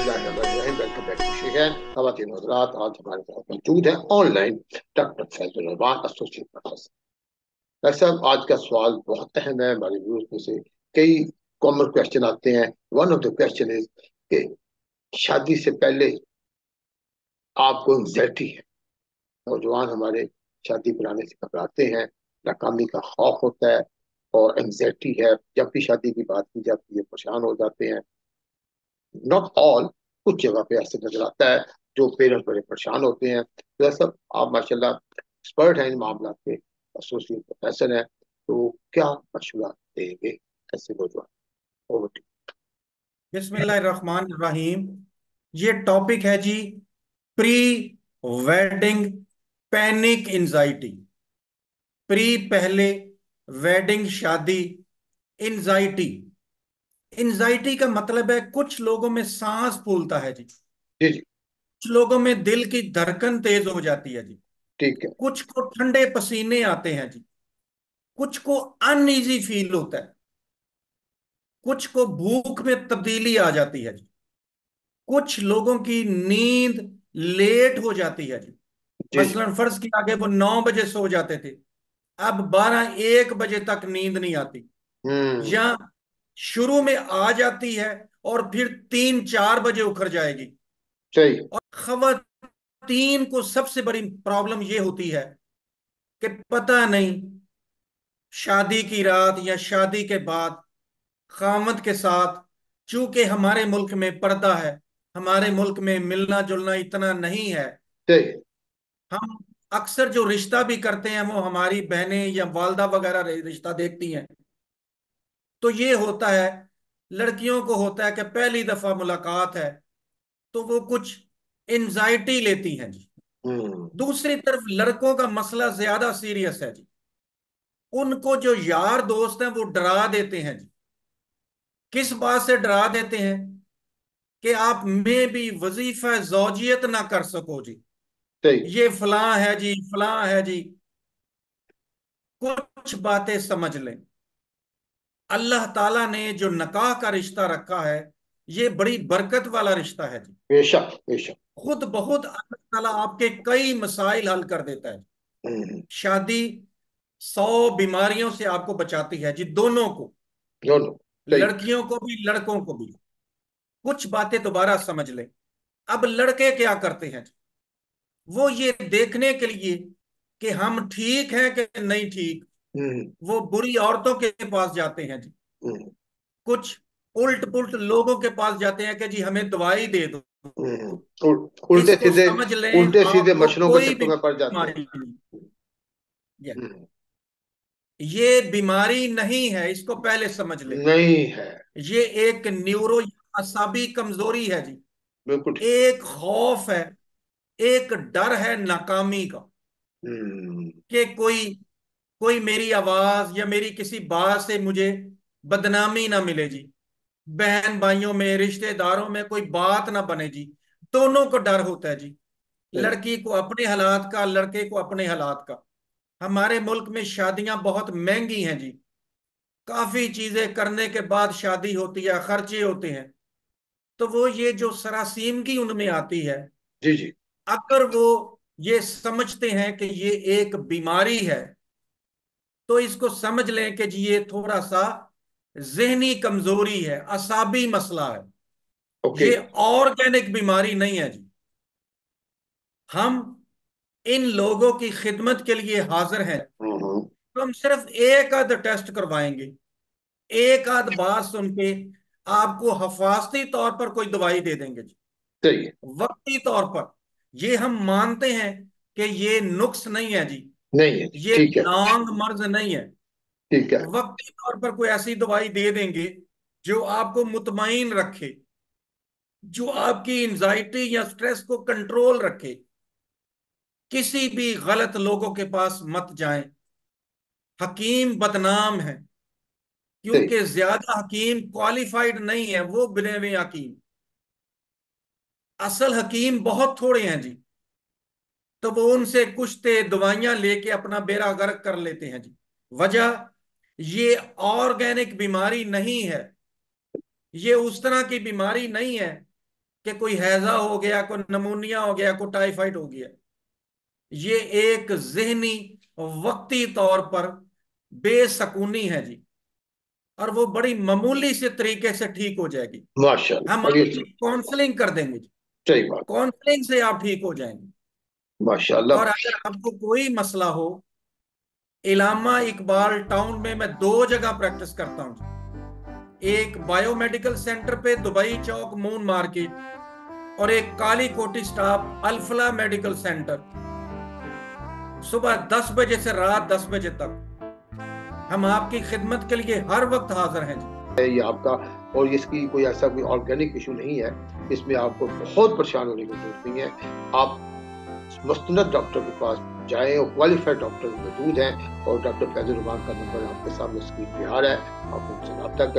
Welcome back to share खवातीन हज़रात। आज हमारे साथ मौजूद है online doctor Faisal Rahman, associate professor. Doctor साहब, आज का सवाल बहुत अहम है। हमारे व्यूअर्स में से कई कॉमन क्वेश्चन आते हैं। One of the question is कि शादी से पहले आपको एंग्जाइटी है। नौजवान हमारे शादी कराने से घबराते हैं, नाकामी का खौफ होता है और एंग्जाइटी है। जब भी शादी की बात की जाती है परेशान हो जाते हैं। नॉट ऑल, कुछ जगह पे ऐसे नजर आता है जो पेरेंट्स बड़े परेशान होते हैं। तो ऐसा आप माशाल्लाह एक्सपर्ट हैं इन मामला के, एसोसिएट प्रोफेसर हैं, तो क्या मशवरा देंगे ऐसे नौजवान? ओवर टू बिस्मिल्लाहिर्रहमानिर्रहीम। ये टॉपिक है जी, pre wedding panic anxiety. Pre पहले वेडिंग शादी एंजाइटी। एंजाइटी का मतलब है कुछ लोगों में सांस फूलता है जी, जी जी। कुछ लोगों में दिल की धड़कन तेज हो जाती है जी, ठीक है। कुछ को ठंडे पसीने आते हैं जी, कुछ को अनईजी फील होता है, कुछ को भूख में तब्दीली आ जाती है जी, कुछ लोगों की नींद लेट हो जाती है जी। जी जी। मसलन फर्ज किया आगे वो 9 बजे सो जाते थे, अब 12-1 बजे तक नींद नहीं आती, हम्म। या शुरू में आ जाती है और फिर 3-4 बजे उखड़ जाएगी। सही। और खवातीन को सबसे बड़ी प्रॉब्लम ये होती है कि पता नहीं शादी की रात या शादी के बाद खामद के साथ, चूंकि हमारे मुल्क में पर्दा है, हमारे मुल्क में मिलना जुलना इतना नहीं है, सही। हम अक्सर जो रिश्ता भी करते हैं वो हमारी बहनें या वालदा वगैरह रिश्ता देखती हैं। तो ये होता है, लड़कियों को होता है कि पहली दफा मुलाकात है, तो वो कुछ एंजाइटी लेती हैं जी। हम्म। दूसरी तरफ लड़कों का मसला ज्यादा सीरियस है जी। उनको जो यार दोस्त हैं वो डरा देते हैं जी। किस बात से डरा देते हैं? कि आप में भी वजीफा जौजियत ना कर सको जी, सही। ये फलां है जी, फलां है जी। कुछ बातें समझ लें, अल्लाह ताला ने जो नकाह का रिश्ता रखा है, ये बड़ी बरकत वाला रिश्ता है जी। बेशक बेशक। खुद बहुत अल्लाह ताला आपके कई मसाइल हल कर देता है। हम्म। शादी 100 बीमारियों से आपको बचाती है जी, दोनों को, दोनों। सही। लड़कियों को भी लड़कों को भी। कुछ बातें दोबारा समझ लें। अब लड़के क्या करते हैं? वो ये देखने के लिए कि हम ठीक हैं कि नहीं ठीक, हम्म। वो बुरी औरतों के पास जाते हैं जी। हम्म। कुछ उल्ट पुल्ट लोगों के पास जाते हैं कि जी हमें दवाई दे दो, उल्टे इसको सीधे, समझ लें उल्टे सीधे आपको मच्छरों के कोई भी चक्कर में पड़ जाते हैं। बीमारी नहीं। ये हम्म। ये बीमारी नहीं है, इसको पहले समझ लें। नहीं है। ये एक न्यूरो असाबी कमजोरी है जी। बिल्कुल ठीक। एक खौफ है, एक डर है नाकामी का, हम्म। कि कोई कोई मेरी आवाज या मेरी किसी बात से मुझे बदनामी ना मिले जी, बहन भाइयों में रिश्तेदारों में कोई बात ना बने जी। दोनों को डर होता है जी, सही। लड़की को अपने हालात का, लड़के को अपने हालात का। हमारे मुल्क में शादियां बहुत महंगी हैं जी, काफी चीजें करने के बाद शादी होती है, खर्चे होते हैं। तो वो ये जो सरासीमगी उनमें आती है, जी जी। अगर वो ये समझते हैं कि ये एक बीमारी है, तो इसको समझ लें कि जी ये थोड़ा सा जहनी कमजोरी है, असाबी मसला है। ओके। ये ऑर्गेनिक बीमारी नहीं है जी। हम इन लोगों की खिदमत के लिए हाजिर हैं। हम्म। तो हम सिर्फ एक आध टेस्ट करवाएंगे, एक आध बात सुन के आपको हफाजती तौर पर कोई दवाई दे देंगे जी, सही है। वक्ती तौर पर। ये हम मानते हैं कि ये नुक्स नहीं है जी, नहीं है। ये ठीक है। लॉन्ग मर्ज नहीं है। ठीक है। वक्ती तौर पर कोई ऐसी दवाई दे देंगे जो आपको मुतमईन रखे, जो आपकी एंजाइटी या स्ट्रेस को कंट्रोल रखे। किसी भी गलत लोगों के पास मत जाएं। हकीम बदनाम है, सही। क्योंकि ज्यादा हकीम क्वालिफाइड नहीं है, वो बिने हुए हकीम। असल हकीम बहुत थोड़े हैं जी। तो वो उनसे कुछते दवाइयां लेके अपना बेड़ा गर्क कर लेते हैं जी। वजह, ये ऑर्गेनिक बीमारी नहीं है, ये उस तरह की बीमारी नहीं है कि कोई हैजा हो गया, कोई नमूनिया हो गया, कोई टाइफाइड हो गया। ये एक जहनी वक्ती तौर पर बेसकूनी है जी, और वो बड़ी मामूली से तरीके से ठीक हो जाएगी। माशाल्लाह, हम बड़ी आपकी काउंसलिंग कर देंगे जी, सही बात। काउंसलिंग से आप ठीक हो जाएंगे। माशाल्लाह। और अगर आपको कोई मसला हो, इलामा इकबाल टाउन में मैं दो जगह प्रैक्टिस करता हूँ। एक बायोमेडिकल सेंटर पे दुबई चौक मून मार्केट, और एक काली कोठी स्टाफ अल्फला मेडिकल सेंटर, सुबह 10 बजे से रात 10 बजे तक हम आपकी खिदमत के लिए हर वक्त हाजिर हैं जी। ये आपका, और इसकी कोई ऐसा कोई ऑर्गेनिक इशू नहीं है, इसमें आपको बहुत परेशान होने की जरूरत नहीं है। आप मस्तनद डॉक्टर के पास जाएं, और क्वालिफाइड डॉक्टर मौजूद हैं, और डॉक्टर फैजुर रहमान का नंबर आपके सामने स्क्रीन पे आ रहा है, आप उनसे रब्ता करें।